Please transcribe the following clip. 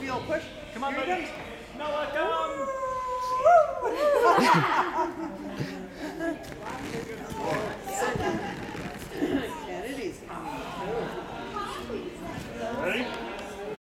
the old push. Come on, Here buddy. he comes. Noah, come.